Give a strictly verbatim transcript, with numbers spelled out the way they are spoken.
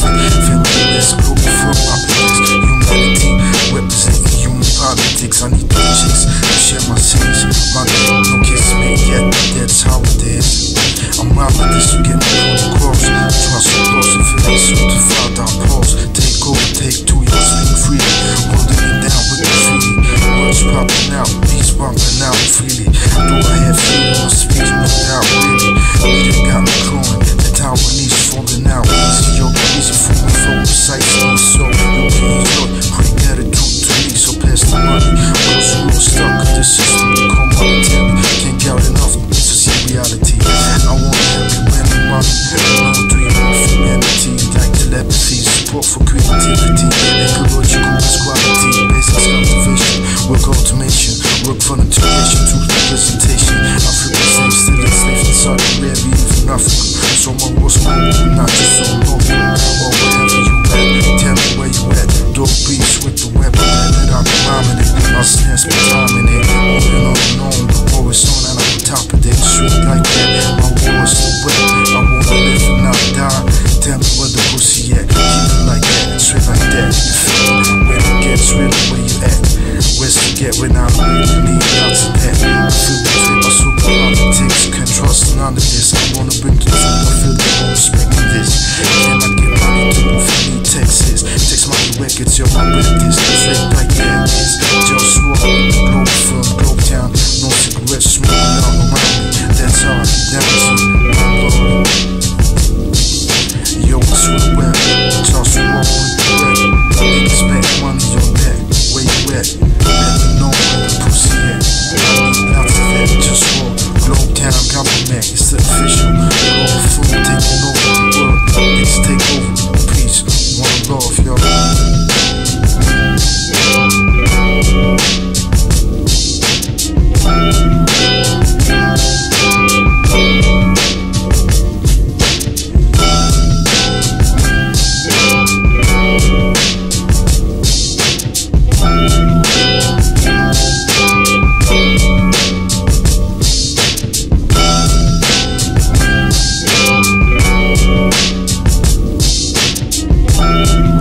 Feminist, global firm operates humanity, representing human politics. I need three chicks to share my scenes. My girl, no kiss made yet, that's how it is. I'm out with this to get me on the cross. Trust so close, if it ain't certified, down pause. Take over, take two, y'all speak freely. Holding me down with graffiti. Words popping out, beats bumping out freely. Do I have freedom of speech? No doubt, really. Media got me crowing, the Taiwanese falling out. Easy, yo, easy for me, flow precise in the soul. Yo, can you look? Quick attitude to me, so pass the money. Those who are stuck in the system, they come on and tell me. Can't get enough to see reality. I want every money, money. No dream of humanity, like telepathy, support for creativity, ecological equality, basic cultivation, work automation, work for the duration to representation. Africa safe, still enslaved in Saudi Arabia, even Africa. So my world's global, not just on local, or wherever you at. Tell me where you at. Dope beats with the weapon that I'm rhyming it. I'll stand some time in it. On and on and on, the war is on and I'm on top of that. Straight like that, my war is so wet. I wanna live and not die. Tell me where the pussy at. Keep it like that, straight like that. You feel it? When it gets really where you at. Where's to get when I really need lots of that. I feel the trip, I super politics. Can't trust none of this. I wanna bring the truth, I feel the whole respect of this. Can I get money to move for me, Texas? Text money records, yo, I rep this. Straight like that, it's JustWar, Globalfirm, Globetown. No cigarettes smoking out around me. That's all, that's it, OneLove. Yo, what's with the web? JustWar with the web. Niggas back money on that. Where you at? Let me know where the pussy at. I need lots of that. JustWar, Globetown, government. It's the official. Globalfirm taking over the world. It's takeover. Peace. OneLove, y'all. Bye.